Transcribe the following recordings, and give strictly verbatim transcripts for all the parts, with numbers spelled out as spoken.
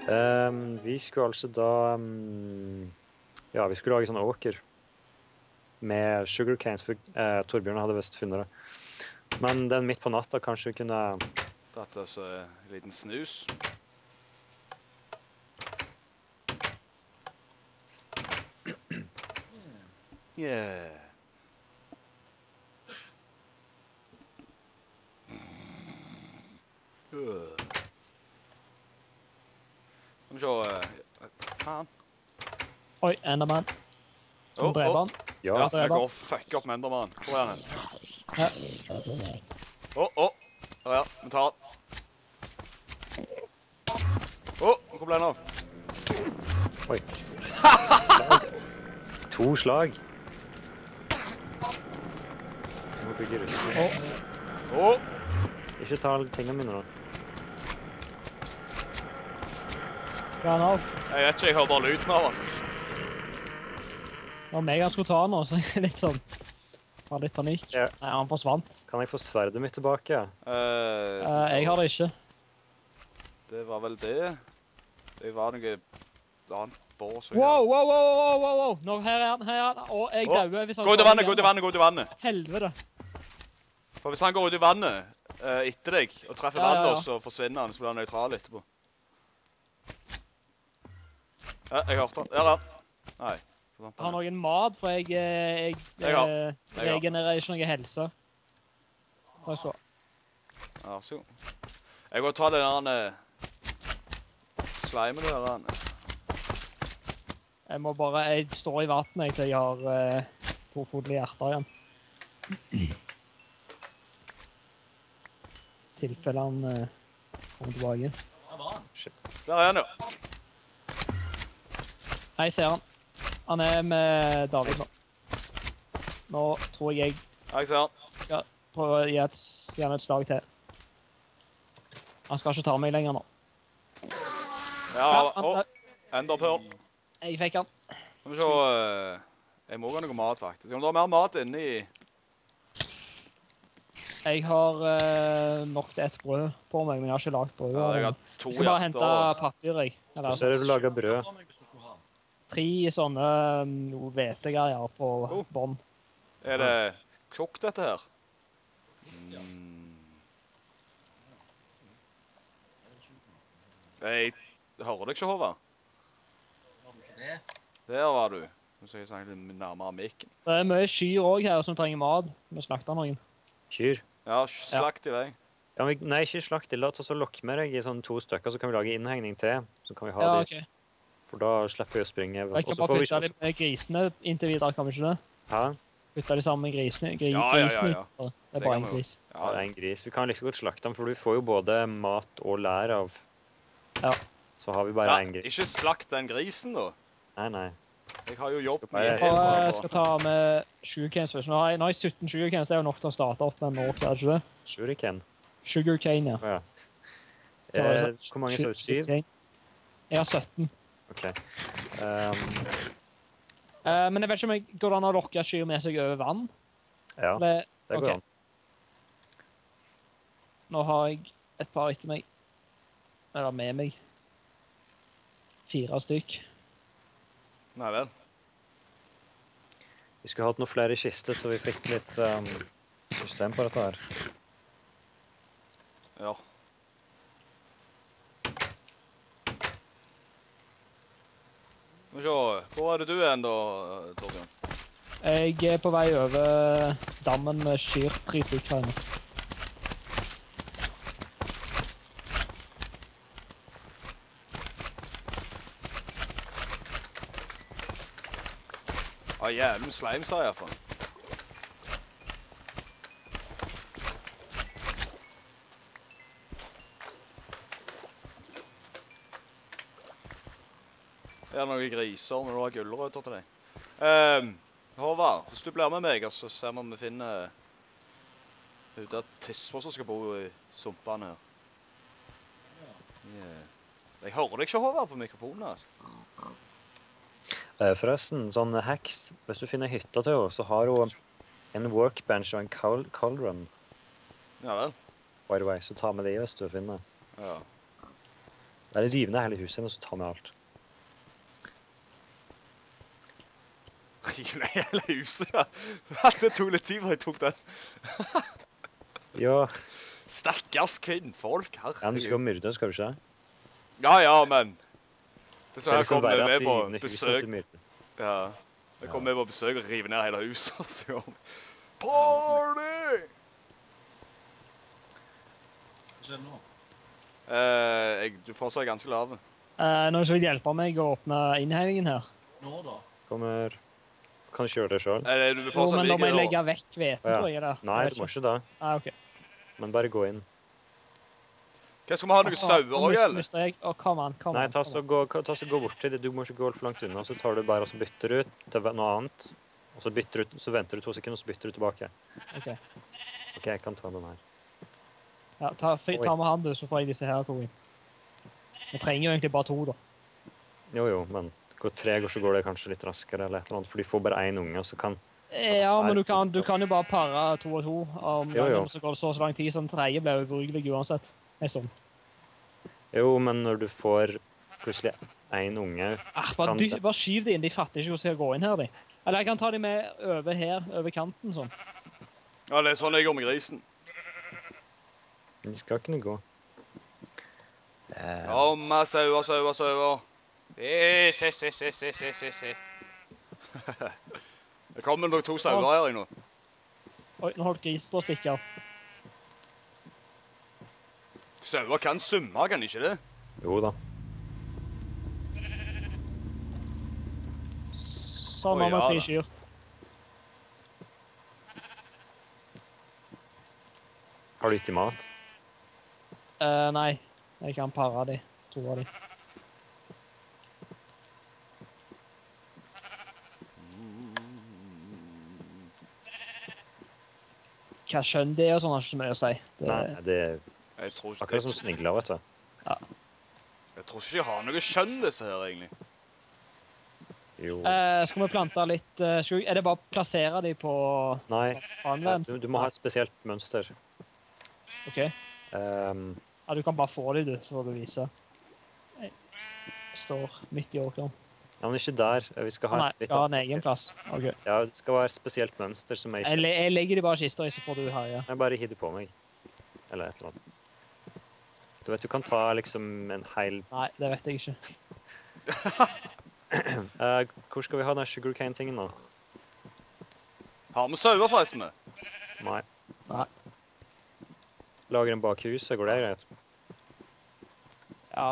Um, vi skulle altså da um, ja, vi skulle lage sånn åker med sugarcanes, for uh, Torbjørn hadde vist funnet det. Men den midt på natta kanskje vi kunne... Dette er så en liten snus. Yeah. Uh. Skal vi se... Uh, faen. Oi, Enderman. Som Oh, dreper oh. han. Ja, Ja, jeg går og fucker opp med Enderman. Hvor er han? Ja. Åh, åh. Ja, ja, vi tar den. Åh, hvor ble den av? Oi. To slag. Jeg må bygge rustning. Å, Åh. Ikke ta alle tingene mine da. hva er han av? Jeg vet ikke, jeg hører bare lyden av han. Det var meg han skulle ta nå, så jeg er litt sånn... Har litt panikk. Ja. Nei, han forsvant. Kan jeg få sverdet mitt tilbake? Eh, Eh, jeg har det ikke. Det var vel det. Det var noe annet bås. Wow, wow, wow, wow, wow, wow! Nå, her er han, her er han. Å, jeg Å, dauer hvis han... Gå ut i kommer vannet, gå ut i igjen. vannet, gå ut i vannet. Helvete. For hvis han går ut i vannet eh, etter deg og treffer Ja, ja, vannet, ja. så forsvinner han, så blir han nøytral etterpå. Ja, jeg hørte han. Der er han. Nei. forsvant Har han. noen mat, for jeg... eh, Jeg, Jeg har. eh, Jeg har. regenererer ikke noe helse. Takk skal du ha. Ja, så god. Jeg går og tar den der eh, slimen der. Han. Jeg må bare... Jeg står i vattnet til jeg har uh, tofodelige hjerter igjen. Tilfelle han uh, kommer tilbake. Der er han, jo. Jeg ser han. Han er med David nå. Nå tror jeg jeg Ja, jeg ser han. prøver å gi et, gi han et slag til. Han skal ikke ta meg lenger nå. Ja, han, å, enderpearl. jeg fikk han. Skal vi se, eh, jeg må ha noe mat faktisk. Om det er mer mat inni... Jeg har uh, nok til ett brød på meg, men jeg har ikke lagt brød. Ja, jeg har to Jeg skal bare hente hjerter. papir, jeg. Eller, Så er det du lager brød. tre sånne um, hvetegreier på Oh. bånd. Er det kokt dette her? Mm. Jeg hører deg ikke, Håvard. Der var du. Nå skal jeg snakke litt nærmere mikken. Det er mye kyr også her som trenger mat. Vi slakter noen. Kyr. Ja, slakt i vei. Ja, men, nei, ikke slakt det. La oss også lokke med deg i sånn to stykker, så kan vi lage innhegning til. Så kan vi ha Ja, de, ok. for da slipper vi å springe. Jeg Og kan så bare får vi putte ikke... dem med grisene inntil videre, kan vi ikke det? Hæ? Putte de sammen med grisene. Gri, Ja, ja, ja, grisene. ja. Det Det er bare kan en vi jo. gris. Ja, Ja, det er en gris. Vi kan liksom godt slakte den, for du får jo både mat og lær av. Ja. Så har vi bare ja, en gris. ikke slakt den grisen da. Nei, nei. Jeg har jo jobb Skal bare- med Og jeg helt skal ta med sugarcanes først. Nå har jeg, nå har jeg sytten sugarcanes, det er jo nok til å starte opp med en ork, er det ikke det? Shuriken. Sugarcane, ja. Å ja. Det var Eh, sånn- hvor mange sa du? Syv? Sugarcane. Jeg har sytten. Ok. Um, Eh, men jeg vet ikke om jeg går det an å lokke kyr med seg over vann? ja, Eller, det går ok. an. Nå har jeg et par etter meg. Eller med meg. Fire stykk. Nei vel. Vi skulle hatt noen flere kister, så vi fikk litt um, system på dette her. Ja. Skal vi se, hvor er det du er da, Torbjørn? Jeg er på vei over dammen med kyr, tre stykker her nå. Ja, jævlig med slime, sa jeg i hvert fall. Er det noen griser når du har gulrøtter til deg? Um, Håvard, hvis du blir med meg, så ser vi om vi finner ut av tisper som skal bo i sumpene her. Yeah. Jeg hører deg ikke, Håvard, på mikrofonen, altså. Eh, forresten, sånn hacks, hvis du finner hytta til henne, så har hun en workbench og en cauldron, cauldron, Ja vel. by the way, så ta med de hvis du finner. Ja. Eller rive ned hele huset, og så ta med alt. Rive ned hele huset, ja. Det tok litt tid før jeg tok den. Ja, Stakkars kvinnfolk, ja, du skal herregud. myrde, skal du ikke? Ja, ja, men... Det er så Det er her liksom kommer verre vi at med på rive ned huset besøk. til myrde. Ja. Jeg kommer med på besøk og rive ned hele huset, og så gjør vi party! Hva skjer nå? Eh, jeg, du fortsatt er ganske lave. Eh, Noen som vil hjelpe meg å åpne innhegningen her? Nå da? Kommer... Kan du ikke gjøre det selv? Eh, du vil Jo, fortsatt men da må jeg ligge legge vekk hveten, Ja. tror jeg det. Nei, Jeg vet du må ikke da. Ah, ok. Men bare gå inn. Hva skal vi ha, noen sauer Nå også, mis- eller? mister jeg. Å, kom an, kom Nei, an. ta kom så an. gå, ta så gå bort til det. Du må ikke gå for langt unna, så tar du bare og så bytter ut til noe annet. Og så, bytter du, så venter du to sekunder, og så bytter du tilbake. Ok. Ok, jeg kan ta den her. Ja, ta, fri- Oi. ta med han du, så får jeg disse her to inn. Jeg trenger jo egentlig bare to, da. Jo, jo, men går tre år, så går det kanskje litt raskere eller et eller annet, for de får bare en unge, og så kan... Ja, men du kan, du kan jo bare pare to og to. Om Jo, jo. gangen så går det så så lang tid, så den tredje blir jo ubrukelig uansett. En stund. Jo, men når du får plutselig en unge... Ah, bare, Kan dy, det. bare skyv de inn, de fatter ikke hvordan de skal gå inn her, de. Eller jeg kan ta de med over her, over kanten, sånn. Ja, det er sånn jeg går med grisen. De skal kunne gå. Eh, Komme, sauer, sauer, sauer. Se, se, se, se, se, se, se, se. Det kommer nok to sauer her nå. Oi, nå holdt grisen på å stikke av. Sauer kan summe, kan de ikke det? jo da. Sånn Oi, har vi ja tre da. kyr. Har du ikke mat? Eh, nei, jeg kan pare de, to av de. Hva skjønn det er og sånn har ikke så mye å si. Det, Nei, det er Jeg tror ikke akkurat som snigler, vet du. Jeg tror ikke de har noe skjønn, disse her, egentlig. Jo. Eh, skal vi plante litt eh, skjul? Er det bare å plassere de på Nei, anvendt? du, du må ha et spesielt mønster. OK. Ehm, Ja, du kan bare få de, du, så får du vise. Jeg står midt i åkeren. ja, men ikke der. Vi skal ha Nei, et litt skal ha en annet- egen plass. OK. Ja, det skal være et spesielt mønster som jeg Jeg, ikke... le jeg legger de bare i kista, så får du herje. Jeg bare hiver på meg. Eller et eller annet. Du vet, du kan ta liksom en hel... Nei, det vet jeg ikke. Eh, hvor skal vi ha den sugarcane-tingen nå? Har vi sauer, forresten, med? Nei. Nei. Lager en bak huset, går det greit? Ja,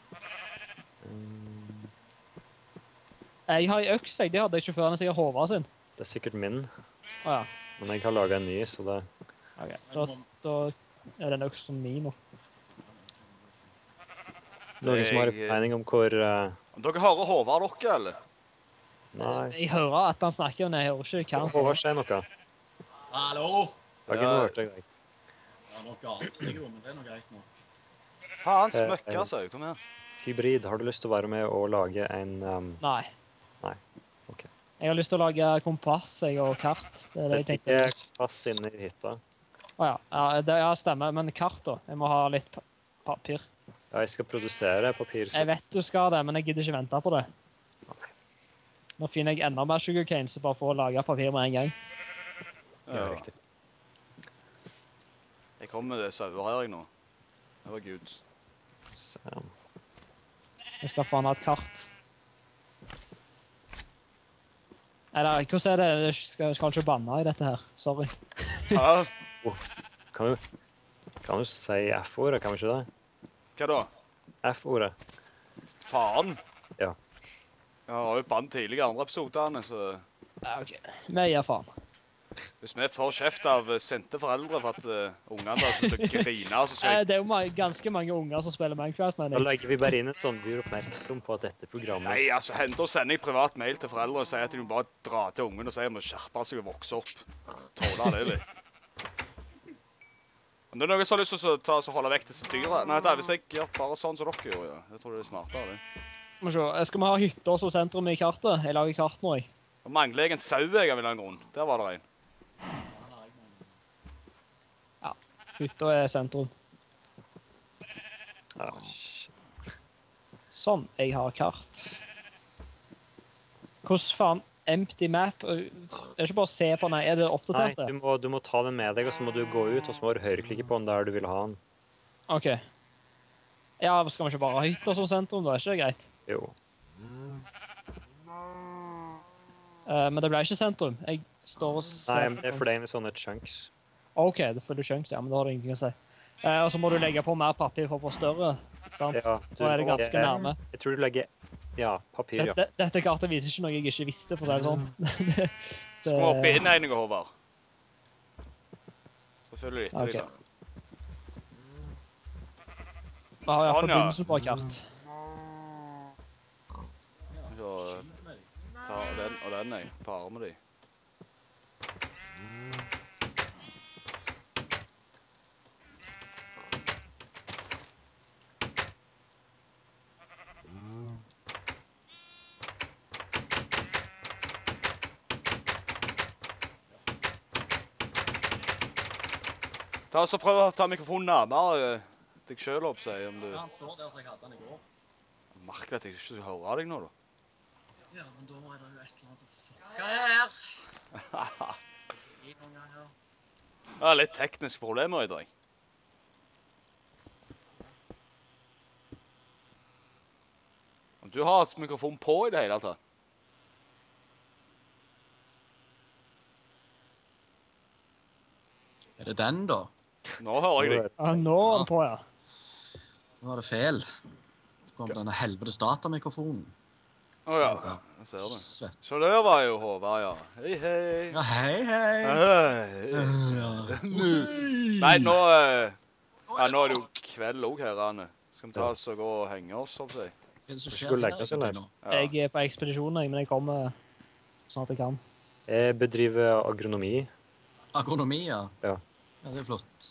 Mm, jeg har en øks, jeg. Det hadde jeg ikke før. Den er sikkert Håvard sin. det er sikkert min, Å ja. men jeg har laget en ny, så det... OK. Da, da er den øksen min nå. Noen som har en Jeg- mening om hvor... eh, Dere hører Håvard dere, eller? nei. Jeg hører at han snakker, men jeg hører ikke hva han Håvard, sier. si noe. Hallo? Jeg har ikke Ja. hørt deg. Ja, noe annet jeg gjorde, men det er noe greit nok. Faen, Eh, smøkka eh. sau. Kom her. Hybrid, har du lyst til å være med og lage en... Um, Nei. Nei, ok. Jeg har lyst til å lage kompass jeg, og kart. Det er det jeg tenkte. ikke pass inn i hytta. Å ja. Ja, det ja, stemmer. Men kart, da? Jeg må ha litt pa papir. Ja, jeg skal produsere papir, så... Jeg vet du skal det, men jeg gidder ikke vente på det. Nå finner jeg enda mer sugarcane, så bare for å lage papir med en gang. Ja, Ja. riktig. Jeg kommer med sauer her, jeg, nå. Det var Gud. Så, Jeg skal faen ha et kart. Eller, hvordan er det? Jeg skal, skal ikke banne i dette her. Sorry. Hæ? kan du... Kan du si F-ordet, kan vi ikke det? Hva da? F-ordet. Faen? Ja. Jeg har jo bann tidligere i andre episoderne, så... Ja, OK. Vi gir faen. Hvis vi får kjeft av eh, sinte foreldre for at uh, ungene har slutt å grine, så skal Eh, jeg... Det er jo ma ganske mange unger som spiller Minecraft, Da mener jeg. legger vi bare inn et sånt dyr oppmerksom på at dette programmet... Nei, altså, hen- da sender jeg privat mail til foreldre og sier at de må bare dra til ungen og sier at de må skjerpe seg og vokse opp. Tåle det litt. Om det er noen som har lyst til å ta, så holde vekk disse dyra... Nei, det er hvis jeg gjør bare sånn som dere gjorde, ja. Jeg tror det er smartere, det. Må vi se. Skal vi ha hytter som sentrum i kartet? Jeg lager kart nå, jeg. Nå mangler jeg en sau, jeg, av en eller annen grunn. Der var det en. Hytta er sentrum. Ja, shit. Sånn, jeg har kart. Hvordan faen? Empty map? Er det ikke bare å se på den? Er det Nei, oppdatert du det? må, du må ta den med deg, og så må du gå ut, og så må du høyreklikke på den der du vil ha den. Ok. Ja, skal vi ikke bare ha hytter som sentrum da? Er ikke det greit? Jo. Eh, men det ble ikke sentrum. Jeg står og ser... Nei, men det er for deg med sånne chunks. Ok, det følger chunks, ja, men da har det ingenting å si. Eh, og så må du legge på mer papir for å få større, sant? Ja, Da er det ganske jeg, nærme. Jeg tror du legger, ja, papir, ja. Dette, dette kartet viser ikke noe jeg ikke visste, for å si det sånn. det, Skal vi opp i innegninger, Håvard? Selvfølgelig etter Ok. liksom. Vi har i hvert fall Sånn, ja. begynnelsen på et kart. Så ta den og den, jeg. Pare med de. Ta oss og prøv å ta mikrofonen nærmere eh, deg selv opp, sier om du... Ja, han står der som jeg hadde han i går. Merker at jeg ikke skal høre deg nå, da. Ja, men da er det jo et eller annet som fucker her. I noen ganger. Det er litt tekniske problemer i dag. Om du har et mikrofon på i det hele tatt. Er det den da? Nå hører jeg deg. Ja, nå er den på, ja. Nå var det feil. Så kom denne helvetes datamikrofonen. Åja, jeg ser det. Svett. Så der var jo Håvard, ja. Hei, hei. Ja, hei, hei. Hei. Ja. Nei, nå, eh, ja, nå er det jo kveld også her, Anne. Skal vi ta oss og gå og henge oss, så å si? Hva er det som Skal skjer du legge oss, eller? nå? Ja. Jeg er på ekspedisjon, jeg, men jeg kommer snart jeg kan. Jeg bedriver agronomi. Agronomi, ja. Ja. Ja, det er flott.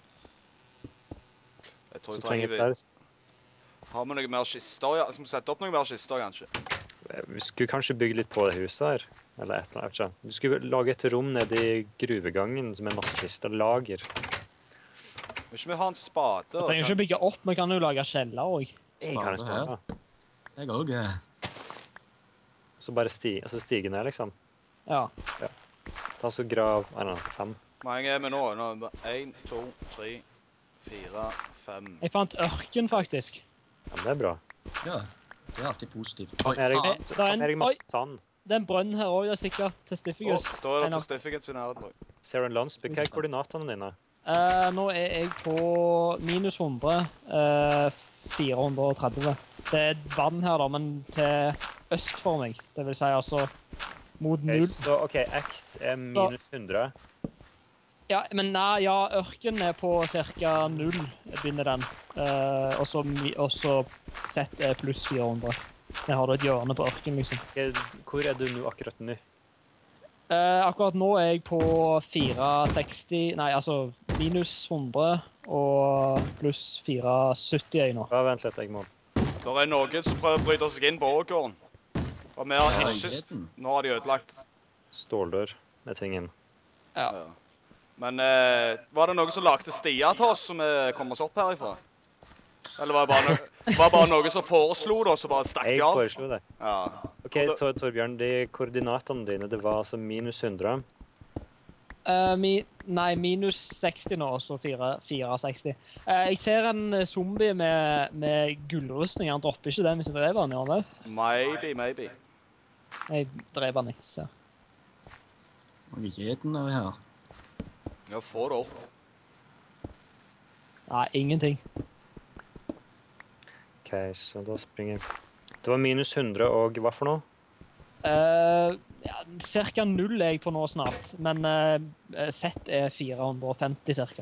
Jeg tror Så jeg trenger trenger vi... flere. Har vi noe mer kister? Ja, skal vi sette opp noe mer kister, kanskje? Vi skulle kanskje bygge litt på det huset her. Eller et eller annet, jeg vet ikke. Vi skulle lage et rom nede i gruvegangen med masse kister. Lager. Vil ikke vi ha en spade? Vi og trenger kan- ikke bygge opp, vi kan jo lage kjeller også. Jeg kan en Spade her. spade. Jeg òg. Så bare stige, altså stige ned, liksom. Ja. Ta så grav, nei, nei, fem. Hvor mange er vi nå? Nå er vi en, to, tre, fire, fem. Jeg fant ørken, faktisk. Ja, men det er bra. Ja, det er alltid positivt. Kan Erik, faen. så Det er kan en- Erik masse sand. Det er en brønn her også, det er sikkert til Å, Stiffigus. da er det En av- til Stiffigens i nærheten. tror jeg. Ser du en landsby? Hva er koordinatene dine? Eh, nå er jeg på minus hundre, eh, fire hundre og tretti. Det er vann her da, men til øst for meg. Det vil si altså mot Ok, null. så OK, X er minus hundre. Ja, men nei, ja, ørken er på cirka null, begynner den. Eh, og så mi- og så Z er pluss fire hundre. Jeg har da et hjørne på ørken, liksom. Ok, hvor er du nå akkurat nå? Eh, akkurat nå er jeg på fire seksti, nei, altså minus hundre og pluss fire sytti er jeg nå. Ja, vent litt, jeg må... Det er noen som prøver å bryte seg inn på åkeren. Og vi har ikke... Herligheten. Nå har de ødelagt. Ståldør med tingen. Ja. Ja. Men eh, var det noen som lagde stier til oss som vi kom oss opp herifra? Eller var det bare, no var det bare noen som foreslo det, og så bare stakk Jeg de av? foreslo det. Ja. OK, så Torbjørn, de koordinatene dine, det var altså minus hundre. Eh, mi, nei, minus seksti nå, og så fire seksti. Eh, jeg ser en eh, zombie med, med gullrustning. Han dropper ikke den hvis jeg drever han, gjør han det? Maybe, maybe. Jeg drever han ikke, så. Og gjeten er her. Ja, få det opp. Nei, ingenting. OK, så da springer jeg. Det var minus hundre og hva for noe? Eh, ja, cirka null er jeg på nå snart, men eh, Z er fire hundre og femti cirka.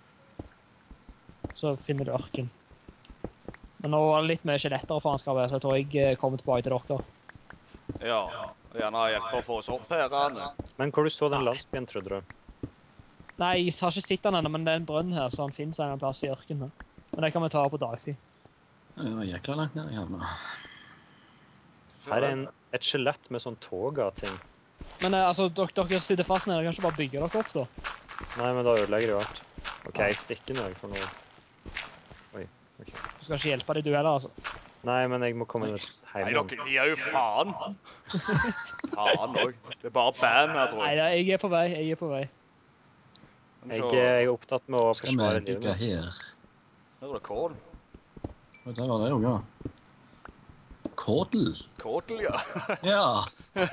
Så finner du ørken. Men nå er det litt mye skjeletter for han skal være, så jeg tror jeg eh, kommer tilbake til dere. Ja. Og gjerne hjelpe å få oss opp her, Anne. Men hvor du så den landsbyen, trodde du? Nei, jeg har ikke sett han ennå, men det er en brønn her, så han finnes en plass i ørkenen. Men det kan vi ta på dagtid. Det var jækla langt ned i havna. Her er en, et skjelett med sånn tog-ting. Men eh, altså, dere, dere sitter fast nede, dere kan ikke bare bygge dere opp da. Nei, men da ødelegger det jo alt. OK, jeg stikker nå, jeg får noe... Oi, OK. Du skal ikke hjelpe deg du heller, altså. Nei, men jeg må komme ut Nei, hjem. dere, de er jo faen. Faen òg. Det er bare band her, tror Nei, jeg. da, jeg er på vei. Jeg er på vei. Skal vi Jeg, se. jeg er opptatt med å Skal forsvare vi livet bygge mitt. her? Her er det kål. Og der var det jo, ja. Kådel? Kådel, ja. Ja.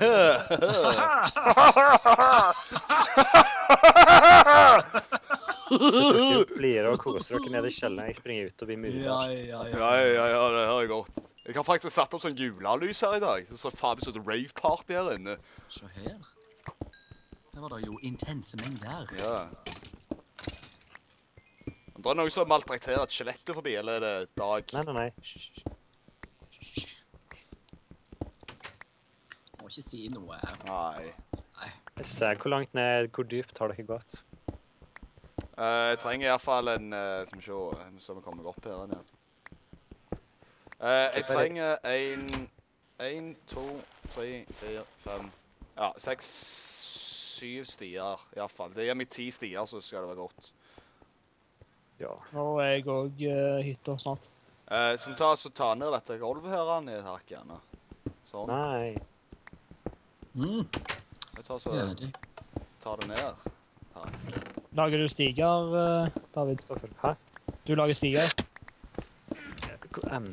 Dere blir og koser dere nede i kjelleren. Jeg springer ut og blir mulig. Ja, ja, Ja, ja. ja, ja, det har jeg godt. Jeg har faktisk satt opp sånn julelys her i dag. Så faen, så et rave-party her inne. Se her. Her var det jo intense mengder. Ja. Men det er noen som maltrakterer et skjelettet forbi, eller er det Dag? Nei, nei, nei. Hysj, hysj. Må ikke si noe. Nei. Jeg ser hvor langt ned, hvor dypt har dere gått? Eh, jeg trenger i hvert fall en, uh, skal vi se, nå skal vi komme meg opp her nede. Eh, jeg trenger en, en, to, tre, fire, fem, ja, seks, syv stier i hvert fall. Det gir meg ti stier, så skal det være godt. Ja. Nå er jeg òg uh, hytta snart. Eh, så vi tar, så tar ned dette gulvet her, han, i et hakk gjerne. Sånn. Nei. Mm. Jeg tar så, Ja, det. tar det ned. Her. Lager du stiger, uh, David? Hæ? Du lager stiger? Um,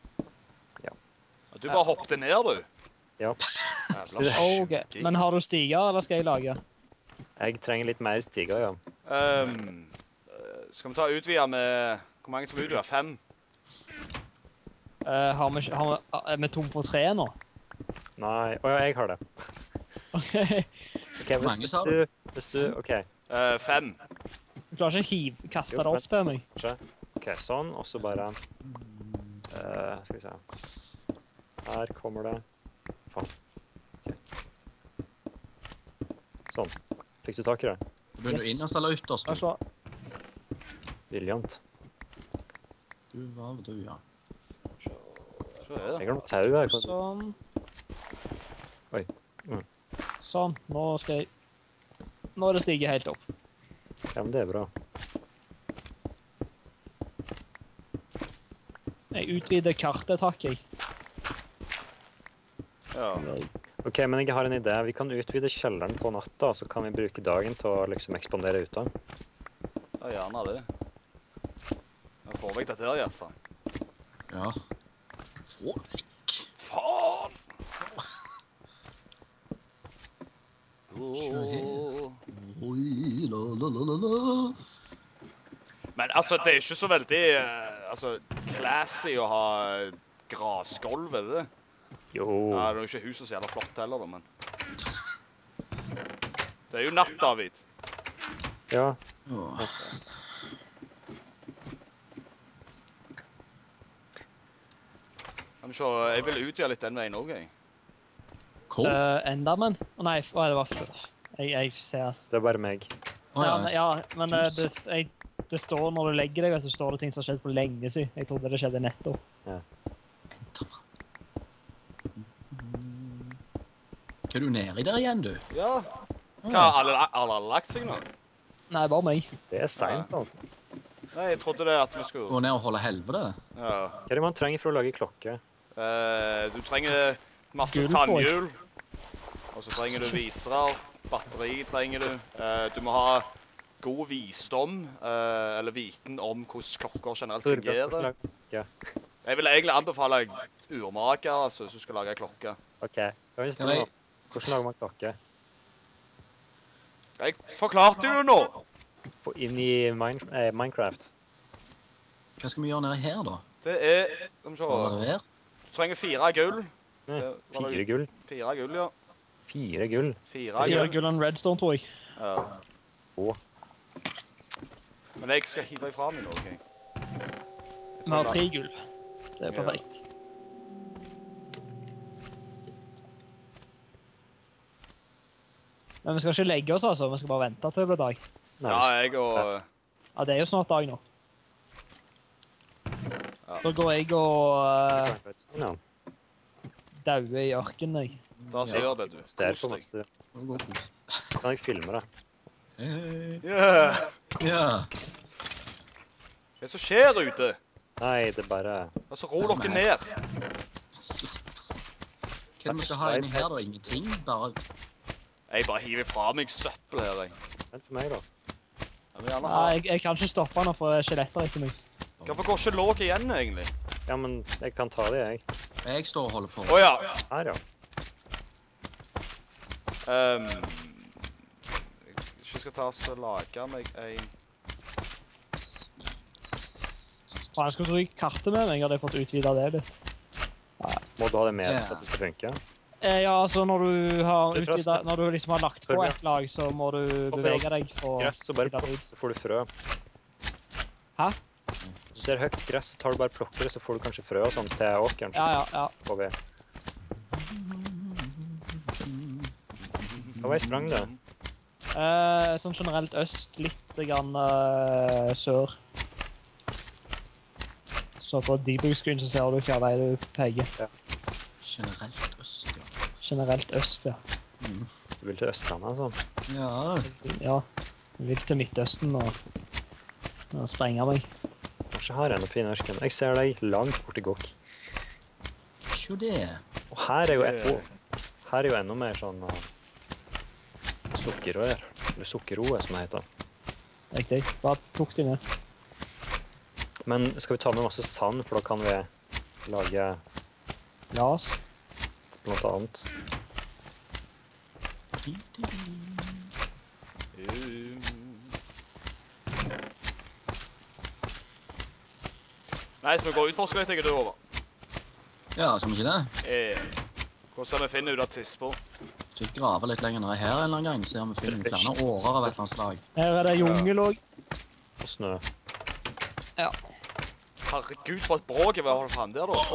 Du bare hoppte ned, du. ja. Jævla OK. Men har du stiger, eller skal jeg lage? Jeg trenger litt mer stiger, ja. Um, eh, skal vi ta utvida med, hvor mange som utvida? Fem? Uh, har vi, har vi, er vi tom for tre nå? Nei. Å ja, jeg har det. OK. Ok, hvis, mange hvis sa du, hvis du, OK. Eh, fem. Du klarer ikke å hive, kaste det opp til meg? Ok, sånn, og så bare, eh, skal vi se. Her kommer det. Faen. Ok. Sånn. Fikk du tak i det? Begynner du Yes. innerst eller ytterst? du? Altså, Briljant. Du var du, ja. Så er det. Jeg har noe tau her. Kan- sånn. Oi. Mm. Sånn. Nå skal jeg... Nå er det stiget helt opp. Ja, men det er bra. Jeg utvider kartet, takk jeg. Ja. Ok, men jeg har en idé. Vi kan utvide kjelleren på natta, så kan vi bruke dagen til å liksom ekspandere ute. Ja, gjerne det. Jeg får vekk dette her, i hvert fall. Ja. Få vekk. Faen! Oi, la, la, la, la, la. Men altså, det er ikke så veldig eh, altså, classy å ha grasgolv, er det det? Jo. Ja, det er jo ikke huset så jævla flott heller, da, men... Det er jo natt, David. Ja. Åh. Skal vi se, jeg vil utgjøre litt den veien også, jeg. Hvor? Uh, Enderman? Å nei, å, det var før. Jeg, jeg ser... Det er bare meg. Å, Ja, ja, men- ja, men eh, Juice. det, jeg, det står når du legger deg, vet du, står det ting som har skjedd for lenge siden. Jeg trodde det skjedde nettopp. Hva er du nede der igjen, du? Ja. Hva, har alle, alle lagt seg nå? Nei, bare meg. Det er sent, da. Nei, jeg trodde det at vi skulle... Gå ned og holde helvete? Ja. Hva er det man trenger for å lage klokke? Eh, du trenger masse Gull, tror jeg. tannhjul. Og så trenger du visere. Batteri trenger du. Eh, du må ha god visdom, eh, eller viten om hvordan klokker generelt Torbjørn, fungerer. hvordan lager- Ja. Jeg vil egentlig anbefale urmaker, altså, hvis du skal lage klokke. Ok. Kan vi spørre nå? Hvordan lager man klokke? Jeg forklarte jo nå! På, inn i Mine, eh, Minecraft. Hva skal vi gjøre nede her, da? Det er, skal vi Hva var se, det her? du trenger fire gull. Nei, Det var det- fire gull. Fire gull, ja. Fire gull. Fire Jeg gjør gull. gull and redstone, tror jeg. Ja. Å. Men jeg skal hive ifra meg nå, ok? Vi har tre gull. Det er Ja. perfekt. Men vi skal ikke legge oss, altså. Vi skal bare vente til det blir dag. Nei, Ja, jeg og... Ja, det er jo snart dag nå. Ja. Så går jeg og uh, ja. dauer i ørkenen, jeg. Da så gjør det, du. Ser Kos på deg. masse. Nå går kos. Kan jeg filme det? Hei. Yeah. Ja. Hva er det som skjer ute? Nei, det er bare Altså, ro dere ned. Hva er det vi skal ha inni her, da? Ingenting? Bare Jeg bare hiver fra meg søppel her, jeg. Vent på meg, da. Jeg vil gjerne Nei, ha. jeg, jeg kan ikke stoppe nå, for det er skjeletter etter meg. Hvorfor går ikke låg igjen, egentlig? Ja, men jeg kan ta det, jeg. Jeg står og holder på. Å ja. Her, ja. Um, jeg skal ta oss og lage meg en... Faen, jeg skulle tro jeg kartet med meg, hadde jeg fått utvidet det litt. Må du ha det med Ja. for at det skal funke? Eh, ja, altså når du har Du, forresten. utvidet, når du liksom har lagt på Torbjørn. et lag, så må du bevege deg og Gress, så bare utvide det plukk, så får du frø. Hæ? Hvis du ser høyt gress, så tar du bare plukker det, så får du kanskje frø og sånt til åkeren. Ja, ja, ja. Får vi. Hva vei sprang det? Eh, sånn generelt øst, litt grann eh, sør. Så på debug screen så ser du hva vei du peker. Generelt øst, ja. Generelt øst, ja. Mm. Du vil til Østlandet, altså. Ja, Ja, jeg vil til Midtøsten og, og sprenge meg. Kanskje har jeg noe fin ørken. Jeg ser deg langt borti gokk. sjå det. Og her er jo, et, oh, her er jo enda mer sånn uh, sukkerrør. Eller sukkerroe, som det heter. Riktig. Bare plukk de ned. Men skal vi ta med masse sand, for da kan vi lage La oss. blant annet. Um. Nei, skal vi gå og utforske litt, jeg, du, Håvard? Ja, skal vi ikke det? Eh, hvordan skal vi finne ut av tisper? Så vi graver litt lenger ned her en eller annen gang, så vi finner flere årer av et eller annet slag. Her er det jungel også. Og snø. Herregud, for et bråk jeg var faen der, da. Oh!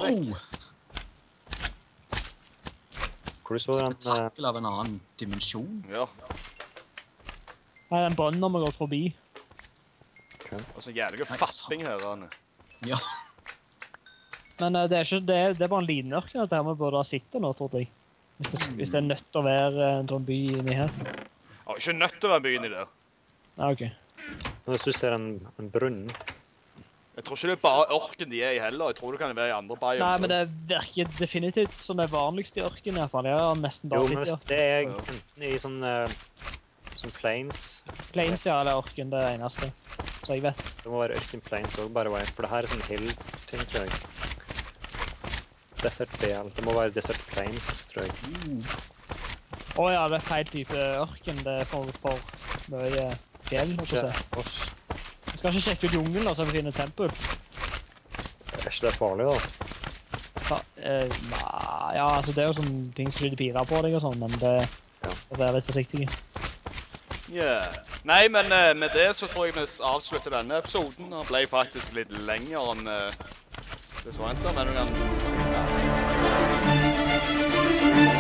Hvor du så den? Uh, Spetakkel av en annen dimensjon. Ja, Her er en brønn når vi går forbi. og så jævlig fapping her, Anne. Ja. Men eh, det er ikke det, det er bare en liten ørken at her vi burde ha sittet nå, tror jeg. Hvis det, hvis det er nødt til å være en sånn by inni her. Ja, ikke nødt til å være byen i der. Ja, ok. men hvis du ser en, en brunn, Jeg tror ikke det er bare ørken de er i heller. Jeg tror det kan være i andre biomer. Nei, men det virker definitivt som det vanligste i ørken i hvert fall. Jeg har nesten jo, bare men sittet hvis i det er enten i sånn, uh, sånn plains, Plains, ja, eller ørken, det er det eneste. Så jeg vet. det må være ørken plains også, bare vei, for det her er sånn hill-ting, tror jeg. Desert Bel, det må være Desert Plains, tror jeg. Åja, det er feil type ørken. Det er for, for mye fjell, må jeg si. Oss. Vi skal ikke sjekke ut jungelen da, så vi finner et tempel. Er ikke det farlig, da? Ja, eh, nei, ja, altså det er jo sånne ting som skyter piler på deg og sånn, men det Ja. må være litt forsiktige. Ja. Nei, men eh, med det så tror jeg vi avslutter denne episoden. Den ble faktisk litt lenger enn uh, det som ventet, men vi kan... Ja.